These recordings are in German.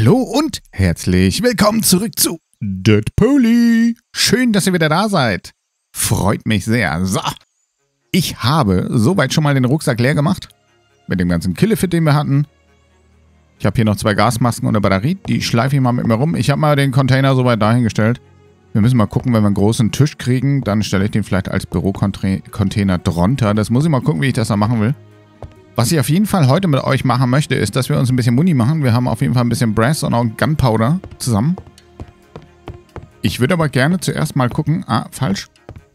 Hallo und herzlich willkommen zurück zu Deadpoly. Schön, dass ihr wieder da seid. Freut mich sehr. So, ich habe soweit schon mal den Rucksack leer gemacht. Mit dem ganzen Killefit, den wir hatten. Ich habe hier noch 2 Gasmasken und eine Batterie. Die schleife ich mal mit mir rum. Ich habe mal den Container soweit dahingestellt. Wir müssen mal gucken, wenn wir einen großen Tisch kriegen, dann stelle ich den vielleicht als Bürocontainer drunter. Das muss ich mal gucken, wie ich das dann machen will. Was ich auf jeden Fall heute mit euch machen möchte, ist, dass wir uns ein bisschen Muni machen. Wir haben auf jeden Fall ein bisschen Brass und auch Gunpowder zusammen. Ich würde aber gerne zuerst mal gucken, falsch,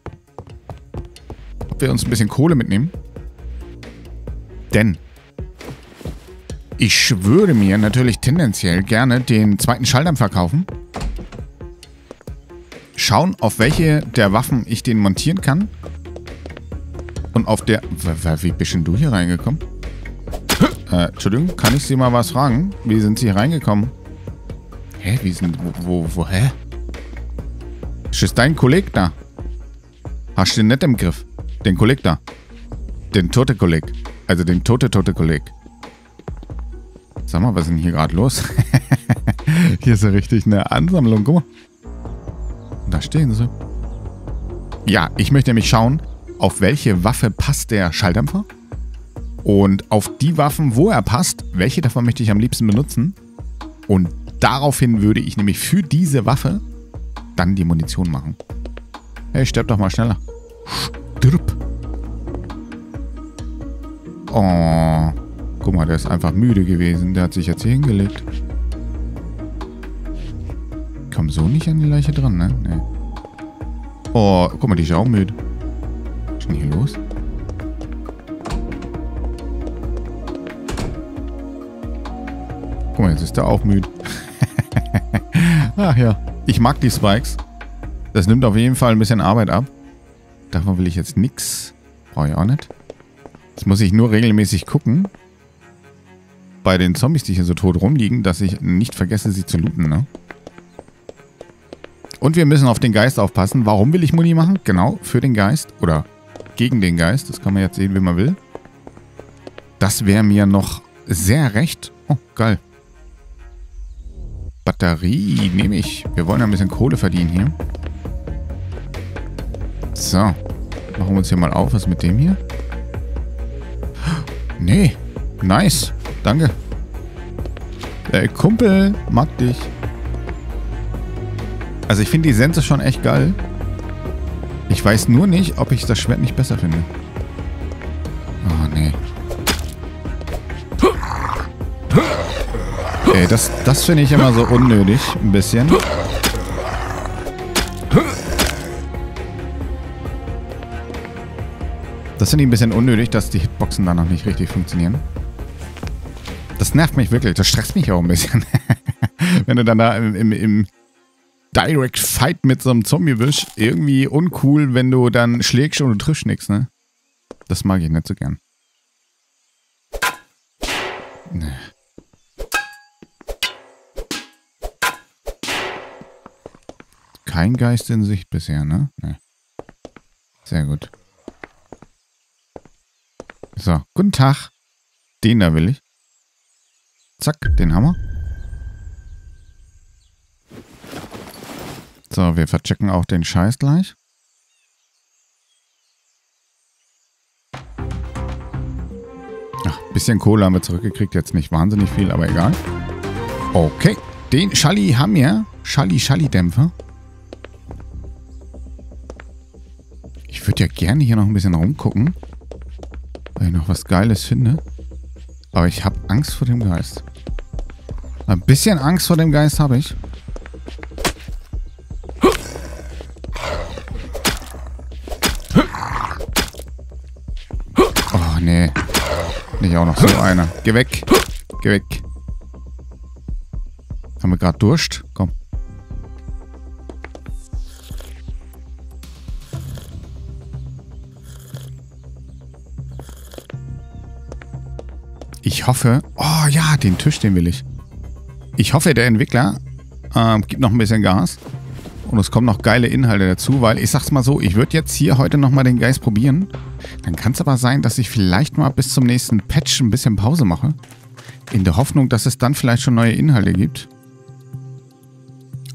ob wir uns ein bisschen Kohle mitnehmen. Denn ich würde mir natürlich tendenziell gerne den zweiten Schalldämpfer kaufen. Schauen, auf welche der Waffen ich den montieren kann. Und auf der... Wie bist denn du hier reingekommen? Entschuldigung, kann ich Sie mal was fragen? Wie sind Sie hier reingekommen? Hä? Wie sind... hä? Ist dein Kolleg da? Hast du den nicht im Griff? Den Kolleg da? Den tote Kolleg. Also den tote Kolleg. Sag mal, was ist denn hier gerade los? Hier ist ja richtig eine Ansammlung. Guck mal. Da stehen sie. Ja, ich möchte nämlich schauen, auf welche Waffe passt der Schalldämpfer. Und auf die Waffen, wo er passt, welche davon möchte ich am liebsten benutzen. Und daraufhin würde ich nämlich für diese Waffe dann die Munition machen. Hey, sterb doch mal schneller. Stirb. Oh. Guck mal, der ist einfach müde gewesen. Der hat sich jetzt hier hingelegt. Komm so nicht an die Leiche dran, ne? Nee. Oh, guck mal, die ist ja auch müde. Was ist denn hier los? Guck mal, jetzt ist der auch müde. Ach ja, ich mag die Spikes. Das nimmt auf jeden Fall ein bisschen Arbeit ab. Davon will ich jetzt nichts. Brauche ich auch nicht. Jetzt muss ich nur regelmäßig gucken, bei den Zombies, die hier so tot rumliegen, dass ich nicht vergesse, sie zu looten, ne? Und wir müssen auf den Geist aufpassen. Warum will ich Muni machen? Genau, für den Geist. Oder gegen den Geist. Das kann man jetzt sehen, wie man will. Das wäre mir noch sehr recht. Oh, geil. Batterie nehme ich. Wir wollen ein bisschen Kohle verdienen hier. So. Machen wir uns hier mal auf. Was mit dem hier? Nee. Nice. Danke. Kumpel, mag dich. Also ich finde die Sense schon echt geil. Ich weiß nur nicht, ob ich das Schwert nicht besser finde. Oh, nee. Ey, das finde ich immer so unnötig. Ein bisschen. Das finde ich ein bisschen unnötig, dass die Hitboxen da noch nicht richtig funktionieren. Das nervt mich wirklich. Das stresst mich auch ein bisschen. Wenn du dann da im Direct Fight mit so einem Zombie bist, irgendwie uncool, wenn du dann schlägst und du triffst nichts, ne? Das mag ich nicht so gern. Nee. Kein Geist in Sicht bisher, ne? Nee. Sehr gut. So, guten Tag. Den da will ich. Zack, den Hammer. So, wir verchecken auch den Scheiß gleich. Ach, bisschen Kohle haben wir zurückgekriegt. Jetzt nicht wahnsinnig viel, aber egal. Okay, den Schalli haben wir. Schalli-Dämpfer. Ich würde ja gerne hier noch ein bisschen rumgucken, weil ich noch was Geiles finde. Aber ich habe Angst vor dem Geist. Ein bisschen Angst vor dem Geist habe ich. Oh, nee. Nicht auch noch so einer. Geh weg. Geh weg. Haben wir gerade Durst? Komm. Ich hoffe... Oh ja, den Tisch, den will ich. Ich hoffe, der Entwickler gibt noch ein bisschen Gas. Und es kommen noch geile Inhalte dazu, weil ich sag's mal so, ich würde jetzt hier heute nochmal den Geist probieren. Dann kann es aber sein, dass ich vielleicht mal bis zum nächsten Patch ein bisschen Pause mache. In der Hoffnung, dass es dann vielleicht schon neue Inhalte gibt.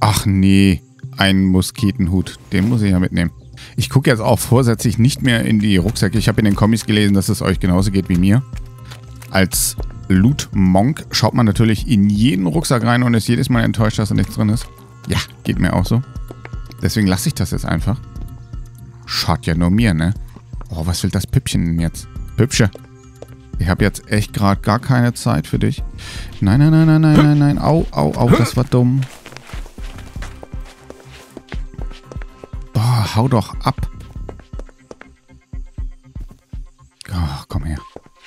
Ach nee, ein Musketenhut. Den muss ich ja mitnehmen. Ich gucke jetzt auch vorsätzlich nicht mehr in die Rucksäcke. Ich habe in den Comics gelesen, dass es euch genauso geht wie mir. Als Loot-Monk schaut man natürlich in jeden Rucksack rein und ist jedes Mal enttäuscht, dass da nichts drin ist. Ja, geht mir auch so. Deswegen lasse ich das jetzt einfach. Schaut ja nur mir, ne? Oh, was will das Püppchen denn jetzt? Hübsche. Ich habe jetzt echt gerade gar keine Zeit für dich. Nein, nein, nein, nein, nein, nein, nein. Au, au, au, das war dumm. Boah, hau doch ab. Oh, komm her.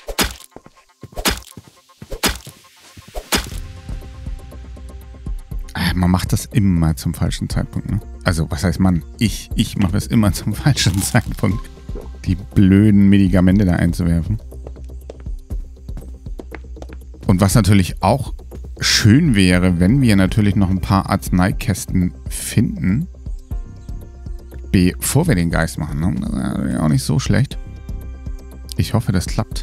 Man macht das immer zum falschen Zeitpunkt, ne? Also, was heißt man? Ich mache es immer zum falschen Zeitpunkt. Die blöden Medikamente da einzuwerfen. Und was natürlich auch schön wäre, wenn wir natürlich noch ein paar Arzneikästen finden, bevor wir den Geist machen. Ne? Das wäre auch nicht so schlecht. Ich hoffe, das klappt.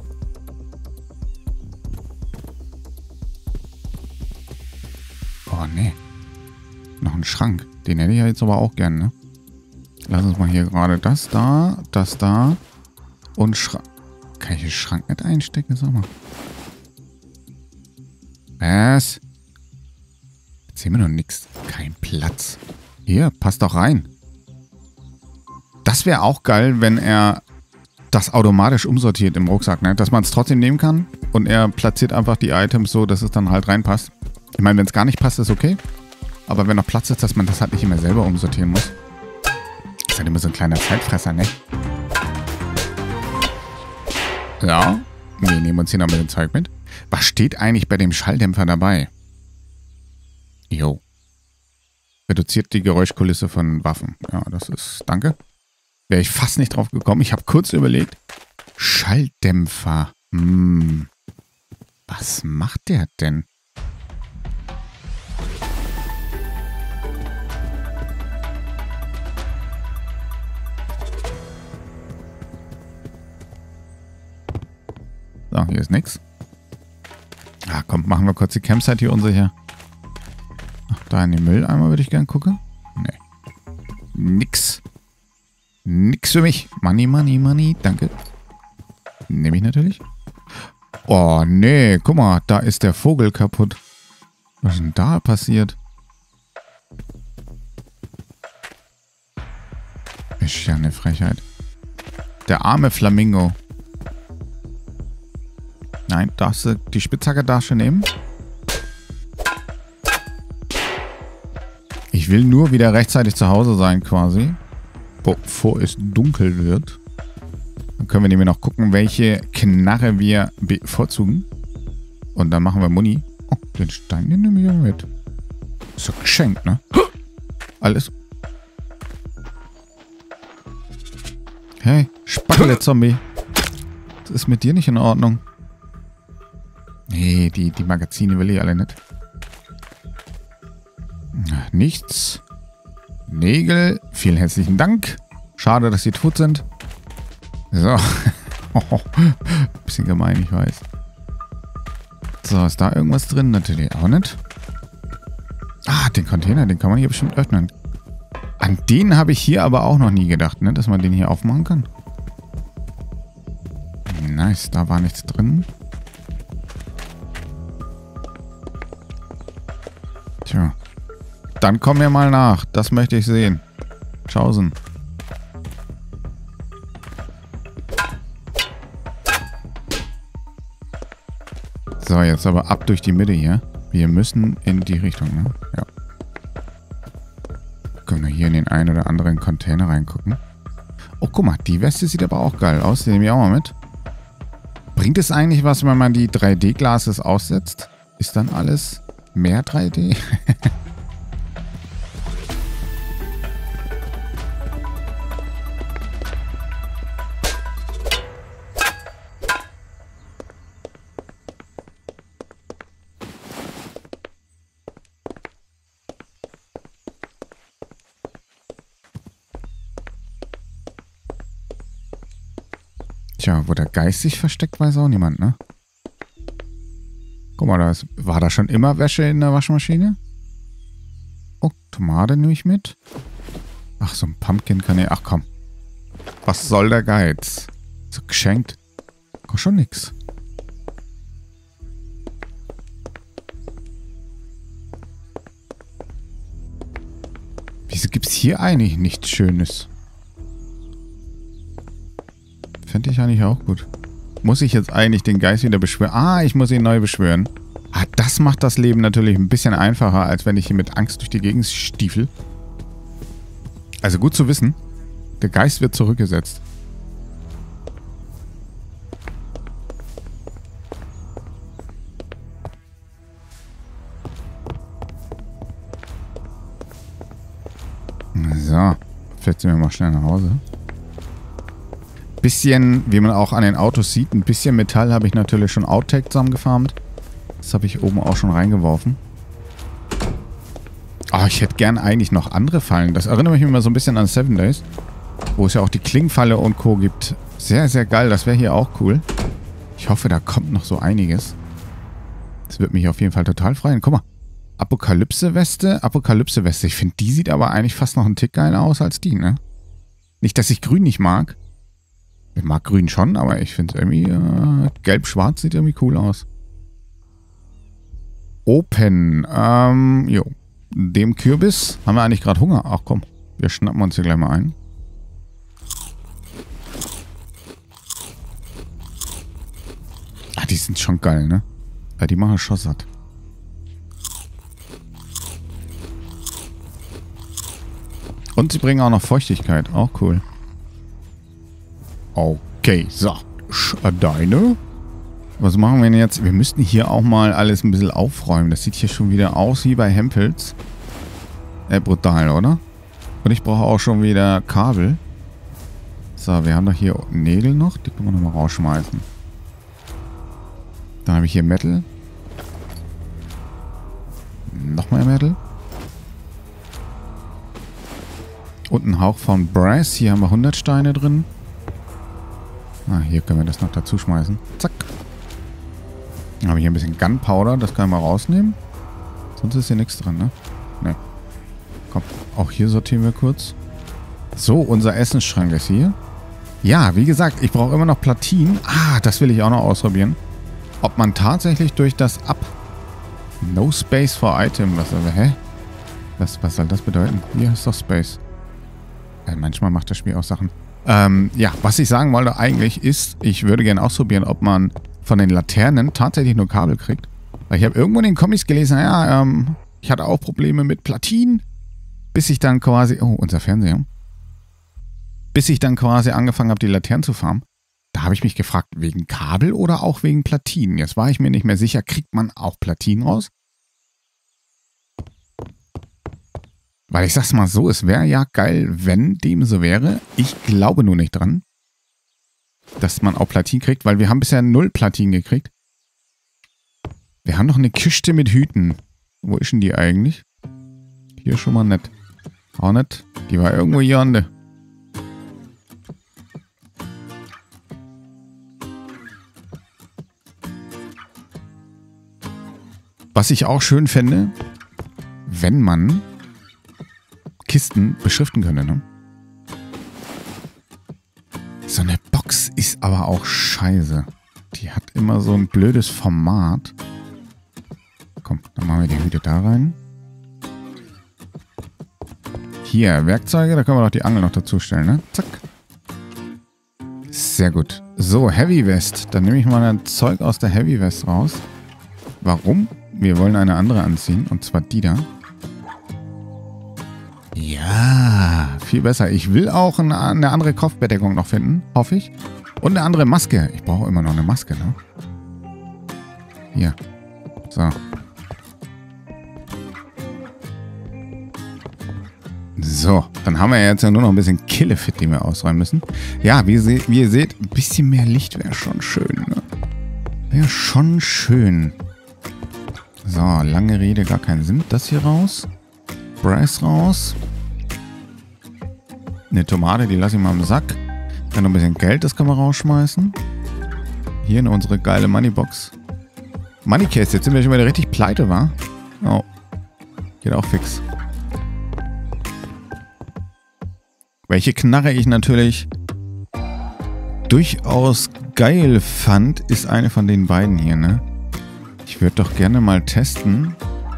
Oh, nee. Noch ein Schrank. Den hätte ich ja jetzt aber auch gern, ne? Lass uns mal hier gerade das da und Schrank. Kann ich den Schrank nicht einstecken? Sag mal. Was? Jetzt sehen wir noch nichts. Kein Platz. Hier, passt doch rein. Das wäre auch geil, wenn er das automatisch umsortiert im Rucksack, ne? Dass man es trotzdem nehmen kann und er platziert einfach die Items so, dass es dann halt reinpasst. Ich meine, wenn es gar nicht passt, ist okay. Aber wenn noch Platz ist, dass man das halt nicht immer selber umsortieren muss. Ist halt immer so ein kleiner Zeitfresser, ne? Ja. Wir nehmen uns hier noch mit dem Zeug mit. Was steht eigentlich bei dem Schalldämpfer dabei? Jo. Reduziert die Geräuschkulisse von Waffen. Ja, das ist... Danke. Wäre ich fast nicht drauf gekommen. Ich habe kurz überlegt. Schalldämpfer. Was macht der denn? So, hier ist nix. Ah, komm, machen wir kurz die Campsite hier unsicher. Ach, da in den Mülleimer würde ich gern gucken. Nee. Nix. Nix für mich. Money, money, money. Danke. Nehme ich natürlich. Oh, nee. Guck mal, da ist der Vogel kaputt. Was ist denn da passiert? Ist ja eine Frechheit. Der arme Flamingo. Nein, darfst du die Spitzhacke darfst du nehmen? Ich will nur wieder rechtzeitig zu Hause sein quasi. Bevor es dunkel wird. Dann können wir nämlich noch gucken, welche Knarre wir bevorzugen. Und dann machen wir Muni. Oh, den Stein, den nehmen wir mit. Ist doch geschenkt, ne? Alles. Hey, Spackele-Zombie. Das ist mit dir nicht in Ordnung. Nee, die Magazine will ich alle nicht. Nichts. Nägel. Vielen herzlichen Dank. Schade, dass sie tot sind. So. Bisschen gemein, ich weiß. So, ist da irgendwas drin? Natürlich auch nicht. Ah, den Container, den kann man hier bestimmt öffnen. An den habe ich hier aber auch noch nie gedacht, ne? Dass man den hier aufmachen kann. Nice, da war nichts drin. Tja. Dann komm mir mal nach. Das möchte ich sehen. Schausen. So, jetzt aber ab durch die Mitte hier. Wir müssen in die Richtung, ne? Ja. Können wir hier in den einen oder anderen Container reingucken. Oh, guck mal. Die Weste sieht aber auch geil aus. Die nehme ich auch mal mit. Bringt es eigentlich was, wenn man die 3D-Glases aussetzt? Ist dann alles mehr 3D? Tja, wo der Geist sich versteckt, weiß auch niemand, ne? Guck mal, war da schon immer Wäsche in der Waschmaschine? Oh, Tomate nehme ich mit. Ach, so ein Pumpkin kann ich... Ach komm. Was soll der Geiz? So geschenkt. Kostet schon nix. Wieso gibt's hier eigentlich nichts Schönes? Fände ich eigentlich auch gut. Muss ich jetzt eigentlich den Geist wieder beschwören? Ah, ich muss ihn neu beschwören. Ah, das macht das Leben natürlich ein bisschen einfacher, als wenn ich hier mit Angst durch die Gegend stiefel. Also gut zu wissen. Der Geist wird zurückgesetzt. So. Fährt mir mal schnell nach Hause. Bisschen, wie man auch an den Autos sieht, ein bisschen Metall habe ich natürlich schon Outtake zusammengefarmt. Das habe ich oben auch schon reingeworfen. Oh, ich hätte gern eigentlich noch andere Fallen. Das erinnert mich immer so ein bisschen an 7 Days. Wo es ja auch die Klingfalle und Co. gibt. Sehr, sehr geil. Das wäre hier auch cool. Ich hoffe, da kommt noch so einiges. Das wird mich auf jeden Fall total freuen. Guck mal. Apokalypse-Weste. Apokalypse-Weste. Ich finde, die sieht aber eigentlich fast noch einen Tick geiler aus als die, ne? Nicht, dass ich grün nicht mag. Ich mag grün schon, aber ich finde irgendwie gelb-schwarz sieht irgendwie cool aus. Open. Jo. Dem Kürbis. Haben wir eigentlich gerade Hunger? Ach komm. Wir schnappen uns hier gleich mal ein. Ah, die sind schon geil, ne? Ja, die machen schon satt. Und sie bringen auch noch Feuchtigkeit. Auch cool. Okay, so. Deine. Was machen wir denn jetzt? Wir müssten hier auch mal alles ein bisschen aufräumen. Das sieht hier schon wieder aus wie bei Hempels. Brutal, oder? Und ich brauche auch schon wieder Kabel. So, wir haben doch hier Nägel noch. Die können wir nochmal rausschmeißen. Dann habe ich hier Metal. Nochmal Metal. Und einen Hauch von Brass. Hier haben wir 100 Steine drin. Ah, hier können wir das noch dazu schmeißen. Zack. Dann habe ich hier ein bisschen Gunpowder. Das können wir rausnehmen. Sonst ist hier nichts drin, ne? Ne. Komm, auch hier sortieren wir kurz. So, unser Essensschrank ist hier. Ja, wie gesagt, ich brauche immer noch Platinen. Ah, das will ich auch noch ausprobieren. Ob man tatsächlich durch das No Space for Item. Was soll das bedeuten? Hier ist doch Space. Manchmal macht das Spiel auch Sachen. Ja, was ich sagen wollte eigentlich ist, ich würde gerne ausprobieren, ob man von den Laternen tatsächlich nur Kabel kriegt. Weil ich habe irgendwo in den Comics gelesen, ja, ich hatte auch Probleme mit Platinen, bis ich dann quasi, oh, unser Fernseher, bis ich dann quasi angefangen habe, die Laternen zu farmen. Da habe ich mich gefragt, wegen Kabel oder auch wegen Platinen. Jetzt war ich mir nicht mehr sicher, kriegt man auch Platinen raus? Weil ich sag's mal so, es wäre ja geil, wenn dem so wäre. Ich glaube nur nicht dran, dass man auch Platinen kriegt, weil wir haben bisher 0 Platinen gekriegt. Wir haben noch eine Kiste mit Hüten. Wo ist denn die eigentlich? Hier schon mal nicht. Auch nicht. Die war irgendwo hier an der. Was ich auch schön fände, wenn man Kisten beschriften könnte, ne? So eine Box ist aber auch scheiße. Die hat immer so ein blödes Format. Komm, dann machen wir die Hüte da rein. Hier, Werkzeuge, da können wir doch die Angel noch dazu stellen, ne? Zack. Sehr gut. So, Heavy Vest. Dann nehme ich mal ein Zeug aus der Heavy Vest raus. Warum? Wir wollen eine andere anziehen, und zwar die da. Ja, viel besser. Ich will auch eine andere Kopfbedeckung noch finden, hoffe ich. Und eine andere Maske. Ich brauche immer noch eine Maske, ne? Hier. So. So, dann haben wir jetzt ja nur noch ein bisschen Killefit, die wir ausräumen müssen. Ja, wie ihr seht, ein bisschen mehr Licht wäre schon schön, ne? Wäre schon schön. So, lange Rede, gar keinen Sinn. Das hier raus. Brass raus. Eine Tomate, die lasse ich mal im Sack. Dann noch ein bisschen Geld, das können wir rausschmeißen. Hier in unsere geile Moneybox. Moneycase, jetzt sind wir schon wieder richtig pleite, wa? Oh. Geht auch fix. Welche Knarre ich natürlich durchaus geil fand, ist eine von den beiden hier, ne? Ich würde doch gerne mal testen.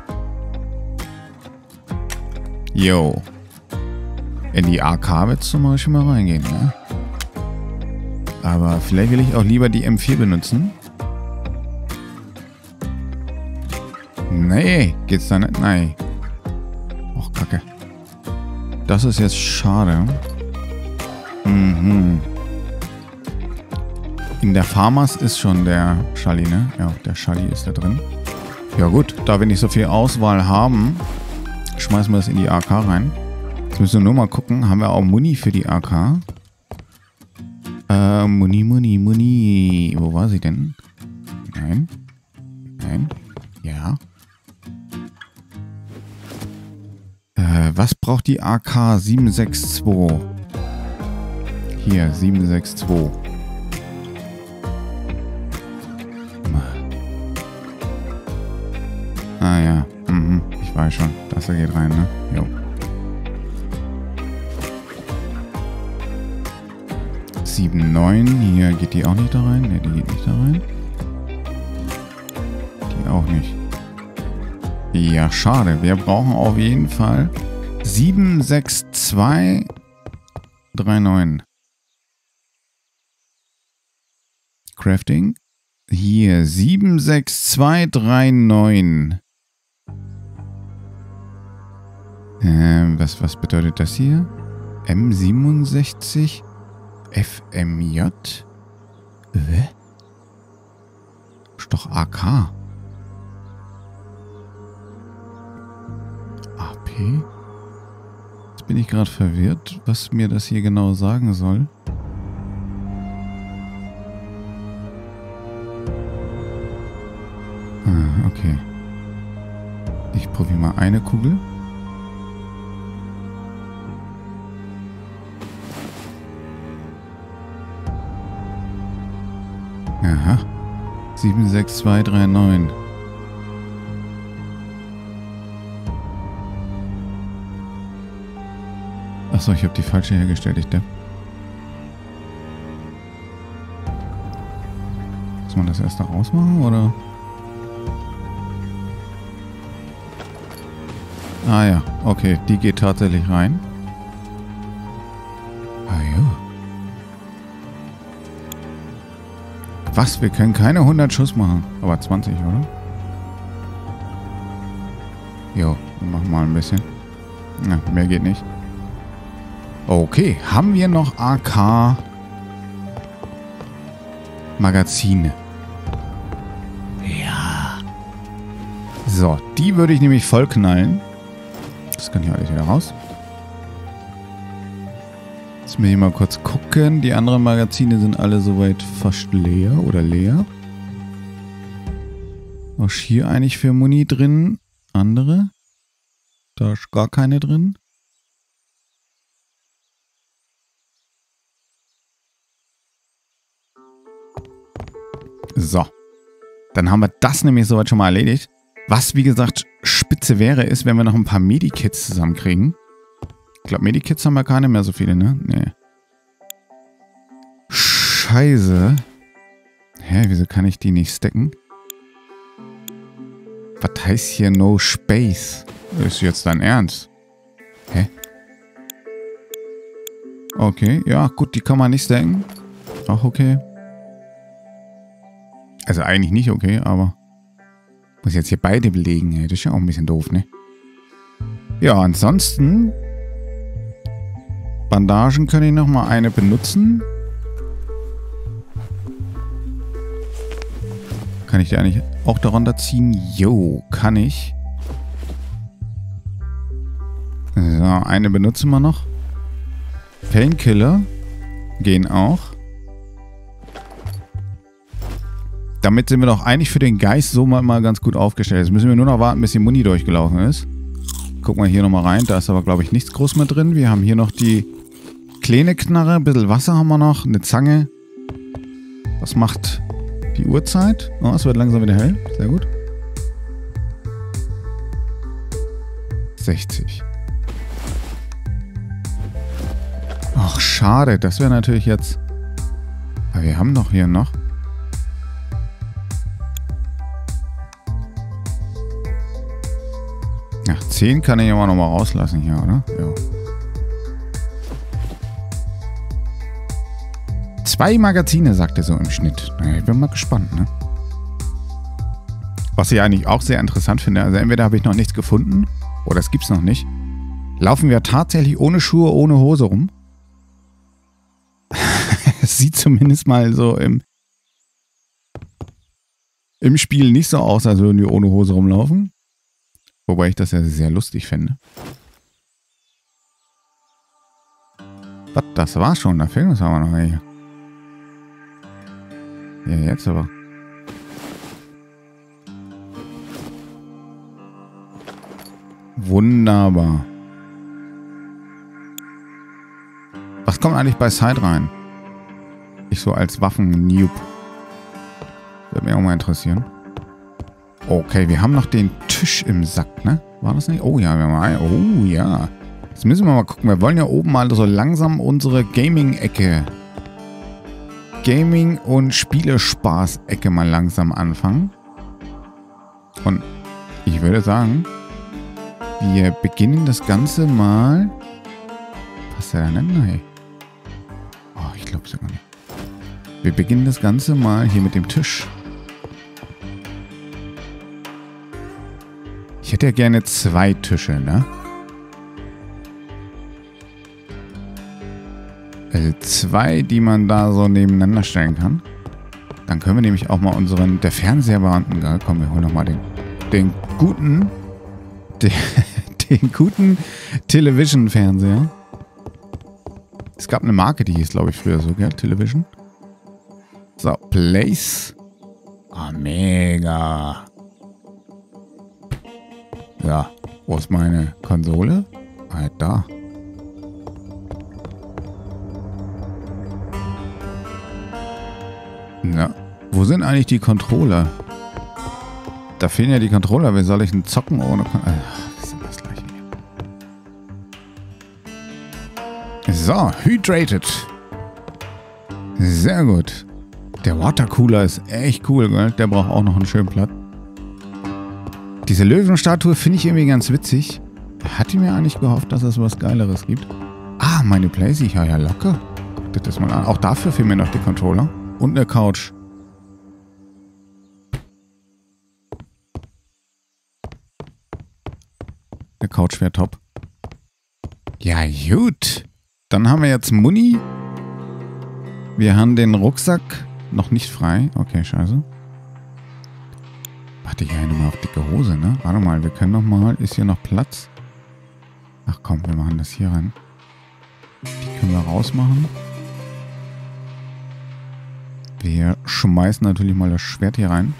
Yo. In die AK wird es zum Beispiel mal reingehen, ne? Aber vielleicht will ich auch lieber die M4 benutzen. Nee, geht's da nicht? Nein. Och, Kacke. Das ist jetzt schade. Mhm. In der Farmers ist schon der Schalli, ne? Ja, der Schalli ist da drin. Ja gut, da wir nicht so viel Auswahl haben, schmeißen wir das in die AK rein. Jetzt müssen wir nur mal gucken, haben wir auch Muni für die AK? Muni. Wo war sie denn? Nein. Nein. Ja. Was braucht die AK 762? Hier, 762. Ah ja, ich weiß schon. Das geht rein, ne? Jo. 7,9. Hier geht die auch nicht da rein. Ne, die geht nicht da rein. Die auch nicht. Ja, schade. Wir brauchen auf jeden Fall 76239. Crafting. Hier, 76239. Was bedeutet das hier? M67 FMJ? Ist doch AK. AP? Jetzt bin ich gerade verwirrt, was mir das hier genau sagen soll. Okay. Ich probiere mal eine Kugel. Aha. 76239. Achso, ich habe die falsche hergestellt, ich Depp. Muss man das erst noch ausmachen, oder? Ah ja, okay, die geht tatsächlich rein. Ah ja. Was? Wir können keine 100 Schuss machen. Aber 20, oder? Jo, wir machen mal ein bisschen. Na, mehr geht nicht. Okay, haben wir noch AK Magazine? Ja. So, die würde ich nämlich voll knallen. Das kann hier alles wieder raus. Jetzt müssen wir mal kurz gucken. Die anderen Magazine sind alle soweit fast leer oder leer. Auch hier eigentlich für Muni drin. Andere. Da ist gar keine drin. So. Dann haben wir das nämlich soweit schon mal erledigt. Was, wie gesagt, spitze wäre, ist, wenn wir noch ein paar Medikits zusammenkriegen. Ich glaube, Medikits haben wir keine mehr so viele, ne? Nee. Scheiße. Hä, wieso kann ich die nicht stacken? Was heißt hier No Space? Ist jetzt dein Ernst? Hä? Okay, ja, gut, die kann man nicht stacken. Auch okay. Also eigentlich nicht okay, aber muss jetzt hier beide belegen. Das ist ja auch ein bisschen doof, ne? Ja, ansonsten Bandagen kann ich noch mal eine benutzen. Kann ich die eigentlich auch darunter ziehen? Jo, kann ich. So, eine benutzen wir noch. Painkiller gehen auch. Damit sind wir doch eigentlich für den Geist so mal ganz gut aufgestellt. Jetzt müssen wir nur noch warten, bis die Muni durchgelaufen ist. Gucken wir hier nochmal rein. Da ist aber, glaube ich, nichts groß mehr drin. Wir haben hier noch die kleine Knarre. Ein bisschen Wasser haben wir noch. Eine Zange. Was macht die Uhrzeit? Oh, es wird langsam wieder hell. Sehr gut. 60. Ach, schade. Das wäre natürlich jetzt... Aber wir haben doch hier noch... Ach, 10 kann ich aber noch mal rauslassen hier, oder? Ja. 2 Magazine, sagt er so im Schnitt. Na, ich bin mal gespannt, ne? Was ich eigentlich auch sehr interessant finde, also entweder habe ich noch nichts gefunden, oder es gibt's noch nicht. Laufen wir tatsächlich ohne Schuhe, ohne Hose rum? Es sieht zumindest mal so im Spiel nicht so aus, als würden wir ohne Hose rumlaufen. Wobei ich das ja sehr lustig fände. Was, das war schon, da fehlen uns aber noch welche. Ja, jetzt aber. Wunderbar. Was kommt eigentlich bei Side rein? Ich so als Waffen-Noob. Würde mich auch mal interessieren. Okay, wir haben noch den Tisch im Sack, ne? War das nicht? Oh ja, wir haben einen. Oh ja. Jetzt müssen wir mal gucken. Wir wollen ja oben mal so langsam unsere Gaming-Ecke. Gaming- und Spielespaß-Ecke mal langsam anfangen. Und ich würde sagen, wir beginnen das Ganze mal... Passt der da nicht? Nein. Oh, ich glaube sogar nicht. Wir beginnen das Ganze mal hier mit dem Tisch. Ich hätte ja gerne 2 Tische, ne? Also 2, die man da so nebeneinander stellen kann. Dann können wir nämlich auch mal unseren... Der Fernseher war unten. Komm, wir holen nochmal den guten... Den guten Television-Fernseher. Es gab eine Marke, die hieß, glaube ich, früher so, gell? Television. So, Place. Ah, mega. Ja, wo ist meine Konsole? Ah, da. Ja, wo sind eigentlich die Controller? Da fehlen ja die Controller. Wie soll ich denn zocken ohne Controller? Das ist das gleiche. So, hydrated. Sehr gut. Der Watercooler ist echt cool, gell? Der braucht auch noch einen schönen Platz. Diese Löwenstatue finde ich irgendwie ganz witzig. Hatte mir eigentlich gehofft, dass es was Geileres gibt. Ah, meine Playstation, ja locker. Guckt das mal an. Auch dafür fehlen mir noch die Controller. Und eine Couch. Eine Couch wäre top. Ja, gut. Dann haben wir jetzt Muni. Wir haben den Rucksack noch nicht frei. Okay, scheiße. Warte, hier nochmal auf dicke Hose, ne? Warte mal, wir können noch mal... Ist hier noch Platz? Ach komm, wir machen das hier rein. Die können wir rausmachen. Wir schmeißen natürlich mal das Schwert hier rein.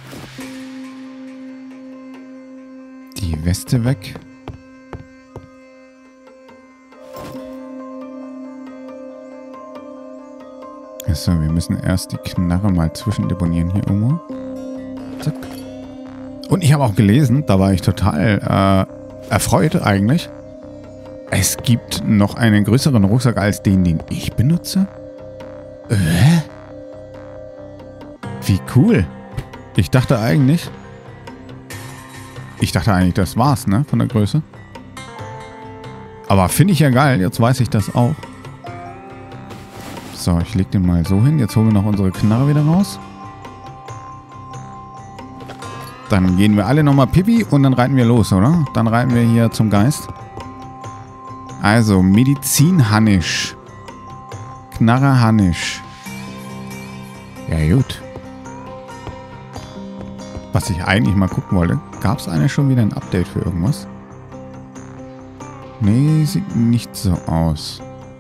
Die Weste weg. Achso, wir müssen erst die Knarre mal zwischendeponieren hier irgendwo. Zack. Und ich habe auch gelesen, da war ich total erfreut eigentlich. Es gibt noch einen größeren Rucksack als den ich benutze. Wie cool. Ich dachte eigentlich, das war's, ne, von der Größe. Aber finde ich ja geil, jetzt weiß ich das auch. So, ich leg den mal so hin. Jetzt holen wir noch unsere Knarre wieder raus. Dann gehen wir alle nochmal Pipi und dann reiten wir los, oder? Dann reiten wir hier zum Geist. Also, Medizin Hannisch. Knarre Hannisch. Ja, gut. Was ich eigentlich mal gucken wollte. Gab es eigentlich schon wieder ein Update für irgendwas? Nee, sieht nicht so aus.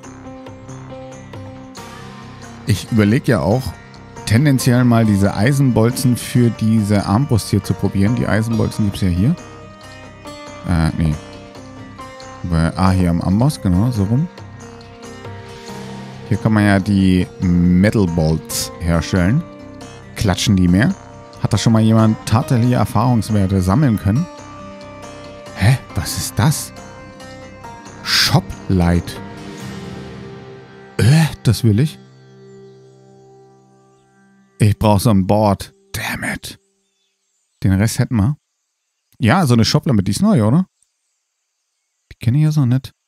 Ich überlege ja auch, tendenziell mal diese Eisenbolzen für diese Armbrust hier zu probieren. Die Eisenbolzen gibt es ja hier. Nee. Hier am Amboss, genau, so rum. Hier kann man ja die Metal Bolts herstellen. Klatschen die mehr? Hat da schon mal jemand tatsächliche Erfahrungswerte sammeln können? Hä? Was ist das? Shop Light. Das will ich. Ich brauche so ein Board. Damn it. Den Rest hätten wir. Ja, so eine Shoplampe, die ist neu, oder? Die kenne ich ja so nicht.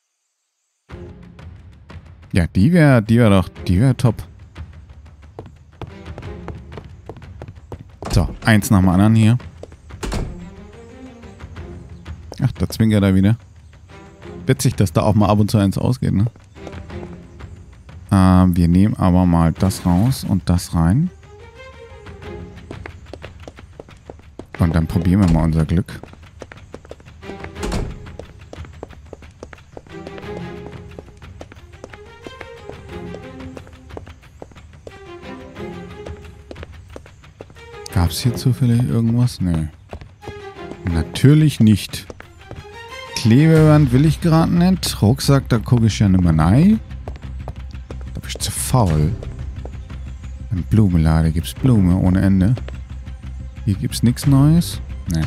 Ja, die wäre top. So, eins nach dem anderen hier. Ach, da zwinkert er wieder. Witzig, dass da auch mal ab und zu eins ausgeht, ne? Wir nehmen aber mal das raus und das rein. Und dann probieren wir mal unser Glück. Gab es hier zufällig irgendwas? Nee. Natürlich nicht. Klebeband will ich gerade nicht. Rucksack, da gucke ich ja nicht mehr rein. Da bin ich zu faul. Im Blumenladen gibt es Blume ohne Ende. Hier gibt es nichts Neues. Nee.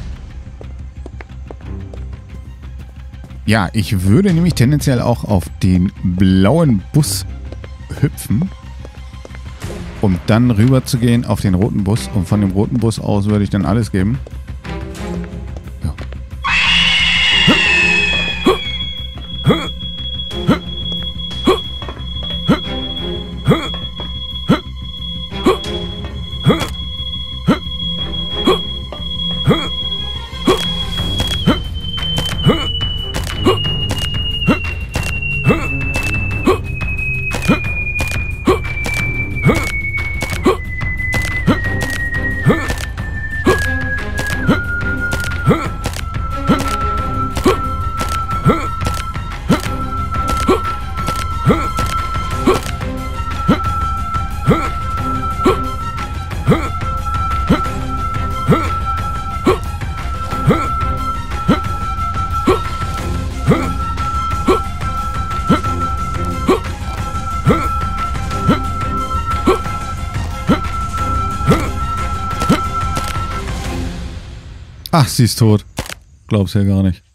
Ja, ich würde nämlich tendenziell auch auf den blauen Bus hüpfen. Um dann rüber zu gehen auf den roten Bus. Und von dem roten Bus aus würde ich dann alles geben. Ja. Ach, sie ist tot. Glaub's ja gar nicht.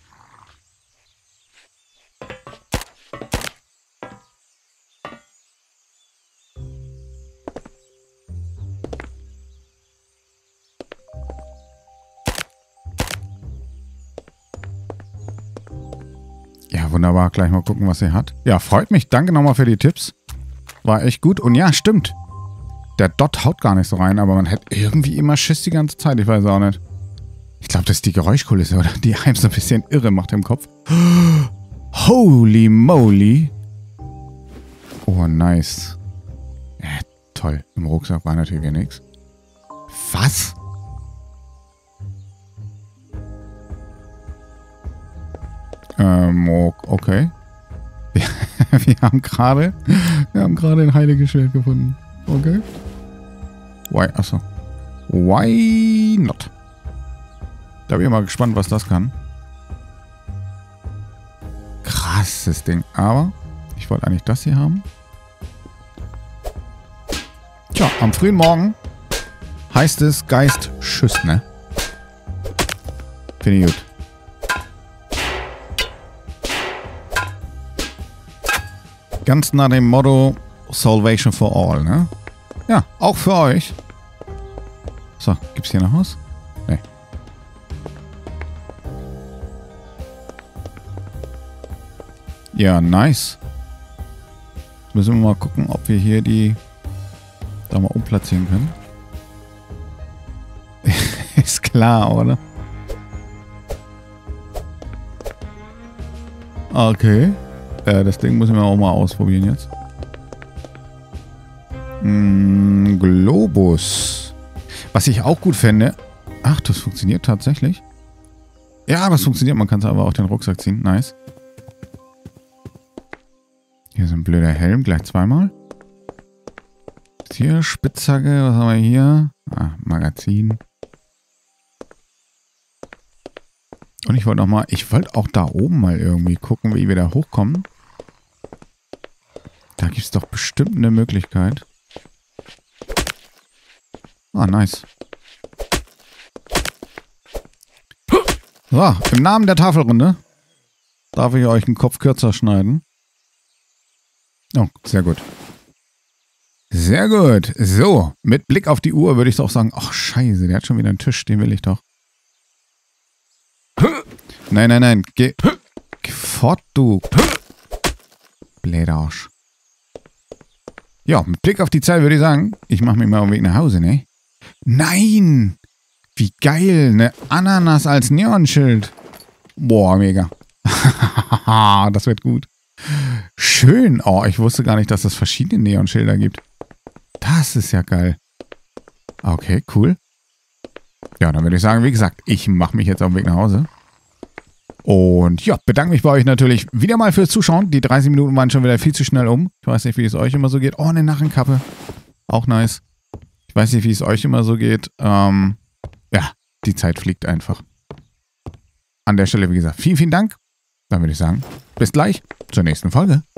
Ja, wunderbar. Gleich mal gucken, was sie hat. Ja, freut mich. Danke nochmal für die Tipps. War echt gut. Und ja, stimmt. Der Dot haut gar nicht so rein, aber man hat irgendwie immer Schiss die ganze Zeit. Ich weiß auch nicht. Ich glaube, das ist die Geräuschkulisse, oder? Die einem so ein bisschen irre macht im Kopf. Holy moly. Oh, nice. Ja, toll. Im Rucksack war natürlich nichts. Was? Okay. Wir haben gerade ein heiliges Schwert gefunden. Okay. Why? Achso. Why not? Da bin ich mal gespannt, was das kann. Krasses Ding. Aber ich wollte eigentlich das hier haben. Tja, am frühen Morgen heißt es Geist schüsst, ne? Finde ich gut. Ganz nach dem Motto Salvation for all, ne? Ja, auch für euch. So, gibt's hier noch was? Nee. Ja, nice. Jetzt müssen wir mal gucken, ob wir hier die da mal umplatzieren können. Ist klar, oder? Okay. Das Ding müssen wir auch mal ausprobieren jetzt. Globus. Was ich auch gut fände. Ach, das funktioniert tatsächlich. Ja, das funktioniert. Man kann es aber auch den Rucksack ziehen. Nice. Hier ist ein blöder Helm. Gleich zweimal. Hier, Spitzhacke. Was haben wir hier? Ah, Magazin. Und ich wollte auch da oben mal irgendwie gucken, wie wir da hochkommen. Da gibt es doch bestimmt eine Möglichkeit. Ah, nice. So, im Namen der Tafelrunde darf ich euch einen Kopf kürzer schneiden. Oh, sehr gut. Sehr gut. So, mit Blick auf die Uhr würde ich doch sagen, ach scheiße, der hat schon wieder einen Tisch, den will ich doch. Nein, nein, nein, geh fort, du Bläderarsch. Ja, mit Blick auf die Zeit würde ich sagen, ich mache mich mal auf den Weg nach Hause, ne? Nein! Wie geil, eine Ananas als Neonschild. Boah, mega. Das wird gut. Schön. Oh, ich wusste gar nicht, dass es verschiedene Neonschilder gibt. Das ist ja geil. Okay, cool. Ja, dann würde ich sagen, wie gesagt, ich mache mich jetzt auf den Weg nach Hause. Und ja, bedanke mich bei euch natürlich wieder mal fürs Zuschauen. Die 30 Minuten waren schon wieder viel zu schnell um. Ich weiß nicht, wie es euch immer so geht. Oh, eine Narrenkappe. Auch nice. Ich weiß nicht, wie es euch immer so geht. Ja, die Zeit fliegt einfach. An der Stelle, wie gesagt, vielen, vielen Dank. Dann würde ich sagen, bis gleich zur nächsten Folge.